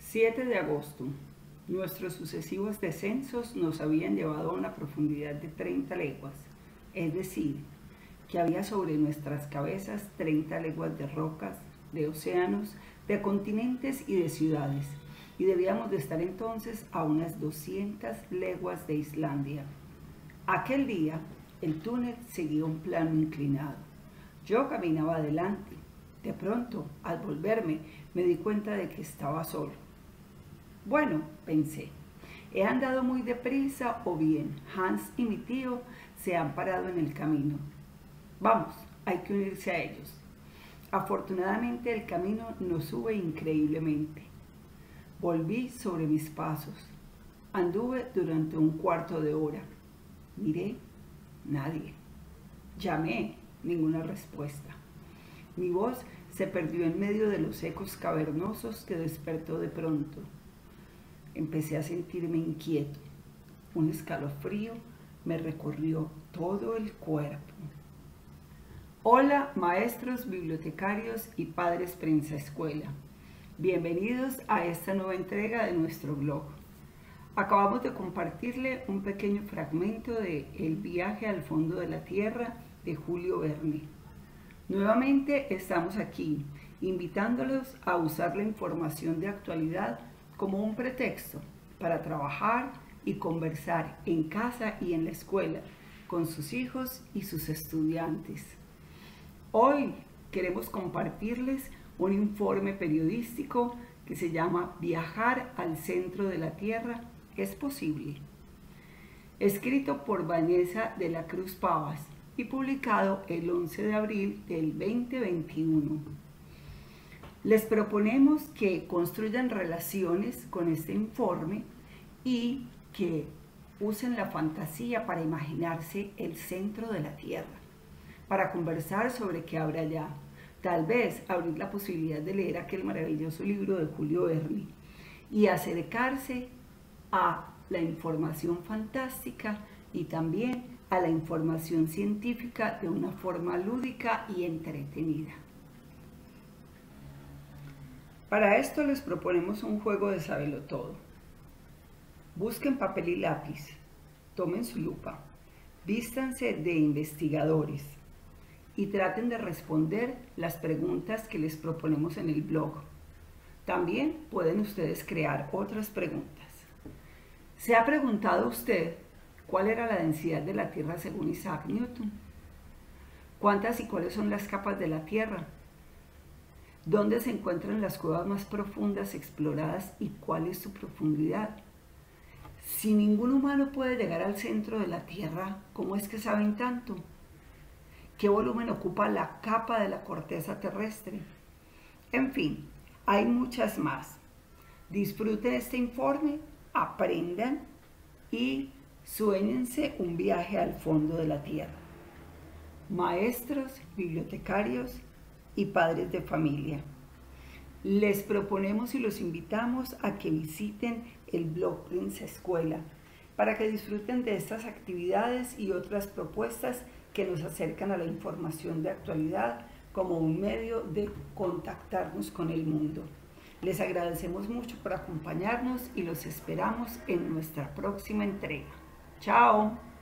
7 de agosto. Nuestros sucesivos descensos nos habían llevado a una profundidad de 30 leguas, es decir, que había sobre nuestras cabezas 30 leguas de rocas, de océanos, de continentes y de ciudades, y debíamos de estar entonces a unas 200 leguas de Islandia. Aquel día, el túnel seguía un plano inclinado. Yo caminaba adelante. De pronto, al volverme, me di cuenta de que estaba solo. Bueno, pensé, ¿he andado muy deprisa o bien Hans y mi tío se han parado en el camino? Vamos, hay que unirse a ellos. Afortunadamente el camino nos sube increíblemente. Volví sobre mis pasos. Anduve durante un cuarto de hora. Miré, nadie. Llamé, ninguna respuesta. Mi voz se perdió en medio de los ecos cavernosos que despertó de pronto. Empecé a sentirme inquieto. Un escalofrío me recorrió todo el cuerpo. Hola, maestros, bibliotecarios y padres prensa escuela. Bienvenidos a esta nueva entrega de nuestro blog. Acabamos de compartirle un pequeño fragmento de El viaje al fondo de la tierra de Julio Verne. Nuevamente estamos aquí, invitándolos a usar la información de actualidad como un pretexto para trabajar y conversar en casa y en la escuela con sus hijos y sus estudiantes. Hoy queremos compartirles un informe periodístico que se llama Viajar al centro de la Tierra es posible, escrito por Vanessa de la Cruz Pavas y publicado el 11 de abril del 2021. Les proponemos que construyan relaciones con este informe y que usen la fantasía para imaginarse el centro de la Tierra, para conversar sobre qué habrá allá. Tal vez abrir la posibilidad de leer aquel maravilloso libro de Julio Verne y acercarse a la información fantástica y también a la información científica de una forma lúdica y entretenida. Para esto les proponemos un juego de sabelotodo. Busquen papel y lápiz, tomen su lupa, vístanse de investigadores y traten de responder las preguntas que les proponemos en el blog. También pueden ustedes crear otras preguntas. ¿Se ha preguntado usted cuál era la densidad de la Tierra según Isaac Newton? ¿Cuántas y cuáles son las capas de la Tierra? ¿Dónde se encuentran las cuevas más profundas exploradas y cuál es su profundidad? Si ningún humano puede llegar al centro de la Tierra, ¿cómo es que saben tanto? ¿Qué volumen ocupa la capa de la corteza terrestre? En fin, hay muchas más. Disfruten este informe, aprendan y suéñense un viaje al fondo de la Tierra. Maestros, bibliotecarios y padres de familia. Les proponemos y los invitamos a que visiten el blog Prensa Escuela para que disfruten de estas actividades y otras propuestas que nos acercan a la información de actualidad como un medio de contactarnos con el mundo. Les agradecemos mucho por acompañarnos y los esperamos en nuestra próxima entrega. ¡Chao!